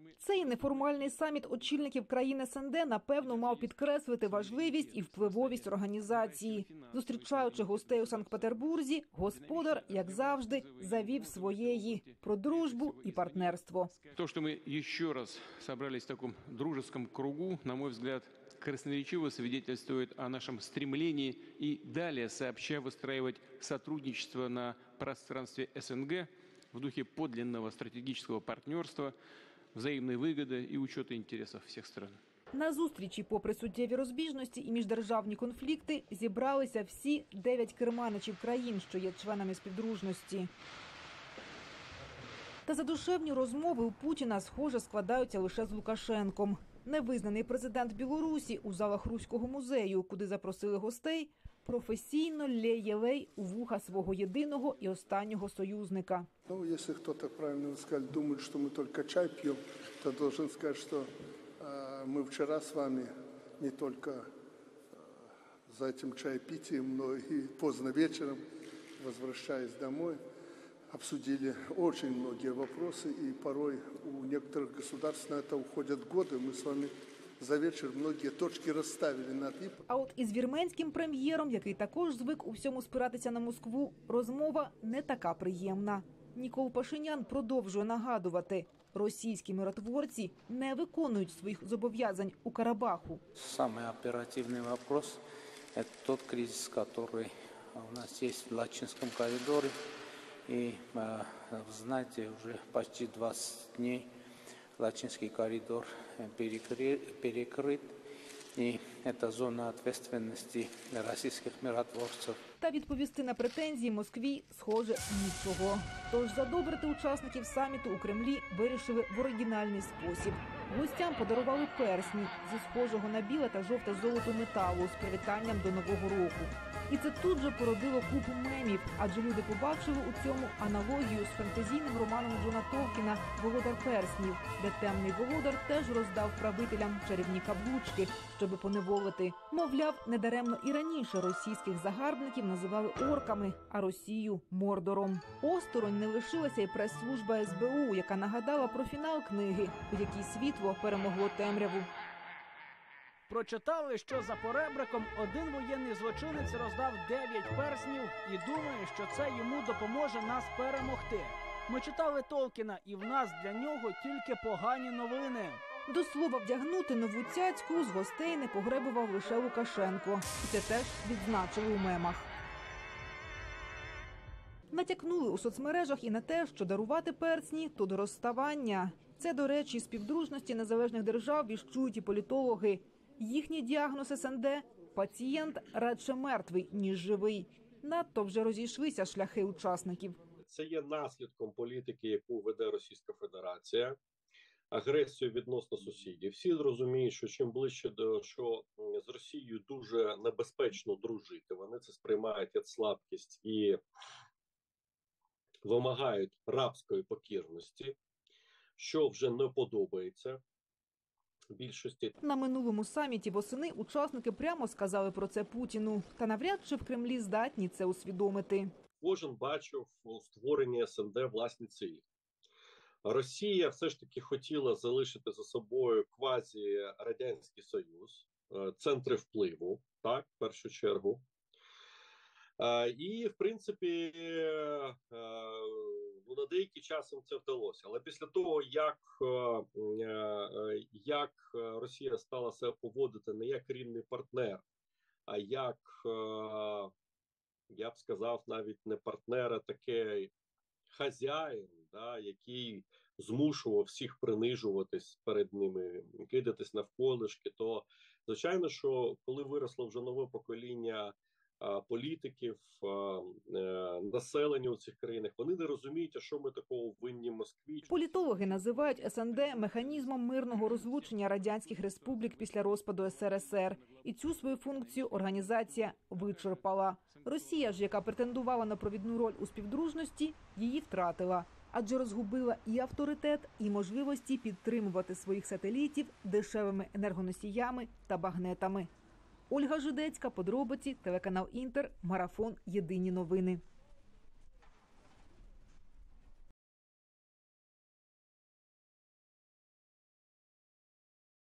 Цей неформальний саміт очільників країн СНД, напевно, мав підкреслити важливість і впливовість організації. Зустрічаючи гостей у Санкт-Петербурзі, господар, як завжди, завів своєї про дружбу і партнерство. То, что мы еще раз собрались в таком дружеском кругу, на мой взгляд, красноречиво свидетельствует о нашем стремлении и далее сообща выстраивать сотрудничество на пространстве СНГ в духе подлинного стратегического партнерства, взаимной выгоды и учета интересов всех стран. На зустрічі, попри суттєві розбіжності і міждержавні конфлікти, зібралися всі 9 керманичів країн, що є членами співдружності. Та задушевні розмови у Путіна, схоже, складаються лише з Лукашенком. Невизнаний президент Білорусі у залах Руського музею, куди запросили гостей, професійно лє лей у вуха свого єдиного і останнього союзника. Ну, если кто-то, правильно вы сказали, думает, что мы только чай пьем, то должен сказать, что мы вчера с вами не только за этим чаепитием, но и поздно вечером, возвращаясь домой, обсудили очень многие вопросы, и порой у некоторых государств на это уходят годы. Мы с вами за вечір многі точки розставили над «і». А от із вірменським прем'єром, який також звик у всьому спиратися на Москву, розмова не така приємна. Нікол Пашинян продовжує нагадувати, російські миротворці не виконують своїх зобов'язань у Карабаху. Самый оперативный вопрос – это тот кризис, который у нас есть в Лачинском коридоре. И, знаете, уже почти 20 дней Лачинский коридор перекрыт, и это зона ответственности российских миротворцев. Та відповісти на претензії Москві, схоже, нічого. Тож задобрити учасників саміту у Кремлі вирішили в оригінальний спосіб. Гостям подарували персні зі схожого на біле та жовте золото металу з привітанням до Нового року. І це тут же породило купу мемів, адже люди побачили у цьому аналогію з фентезійним романом Джона Толкіна «Володар перснів», де темний володар теж роздав правителям чарівні каблучки, щоби поневолити. Мовляв, недаремно і раніше російських загарбників називали орками, а Росію – Мордором. Осторонь не лишилася і прес-служба СБУ, яка нагадала про фінал книги, у якій світло перемогло темряву. Прочитали, що за поребриком один воєнний злочинець роздав 9 перснів і думає, що це йому допоможе нас перемогти. Ми читали Толкіна, і в нас для нього тільки погані новини. До слова, вдягнути нову цяцьку з гостей не погребував лише Лукашенко. І це теж відзначили у мемах. Натякнули у соцмережах і на те, що дарувати персні – то до розставання. Це, до речі, співдружності незалежних держав віщують і політологи. Їхній діагноз СНД – пацієнт радше мертвий, ніж живий. Надто вже розійшлися шляхи учасників. Це є наслідком політики, яку веде Російська Федерація, агресію відносно сусідів. Всі розуміють, що чим ближче що з Росією дуже небезпечно дружити. Вони це сприймають як слабкість і вимагають рабської покірності, що вже не подобається більшості. На минулому саміті восени учасники прямо сказали про це Путіну. Та навряд чи в Кремлі здатні це усвідомити. Кожен бачив у створенні СНД власні цілі. Росія все ж таки хотіла залишити за собою квазі-Радянський Союз, центри впливу, так, в першу чергу. І, в принципі, на деякий час їм це вдалося. Але після того, як Росія стала себе поводити не як рівний партнер, а як, я б сказав, навіть не партнер, а такий хазяїн, да, який змушував всіх принижуватись перед ними, кидатись навколишки, то, звичайно, що коли виросло вже нове покоління політиків, населення у цих країнах, вони не розуміють, а що ми такого винні Москві. Політологи називають СНД механізмом мирного розлучення радянських республік після розпаду СРСР. І цю свою функцію організація вичерпала. Росія ж, яка претендувала на провідну роль у співдружності, її втратила. Адже розгубила і авторитет, і можливості підтримувати своїх сателітів дешевими енергоносіями та багнетами. Ольга Жидецька, подробиці, телеканал Інтер, марафон «Єдині новини».